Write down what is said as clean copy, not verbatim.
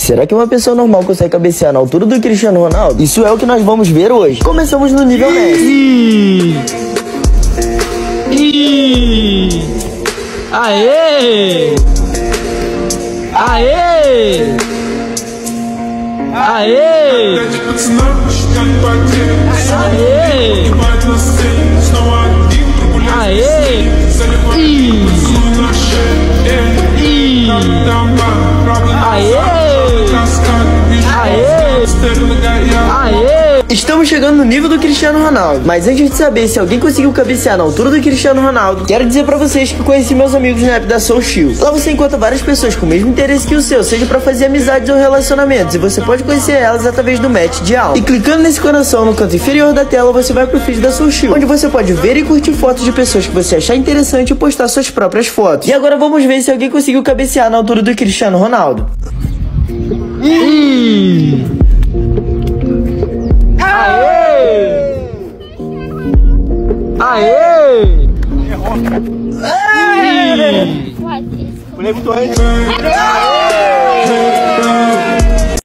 será que uma pessoa normal consegue cabecear na altura do Cristiano Ronaldo? Isso é o que nós vamos ver hoje. Começamos no nível Messi. Aê! Aê! Aê! Aê! Estamos chegando no nível do Cristiano Ronaldo, mas antes de saber se alguém conseguiu cabecear na altura do Cristiano Ronaldo, quero dizer pra vocês que conheci meus amigos na app da Social. Lá você encontra várias pessoas com o mesmo interesse que o seu, seja pra fazer amizades ou relacionamentos, e você pode conhecer elas através do match de alma. E clicando nesse coração no canto inferior da tela, você vai pro feed da Social, onde você pode ver e curtir fotos de pessoas que você achar interessante e postar suas próprias fotos. E agora vamos ver se alguém conseguiu cabecear na altura do Cristiano Ronaldo. Aê! What is...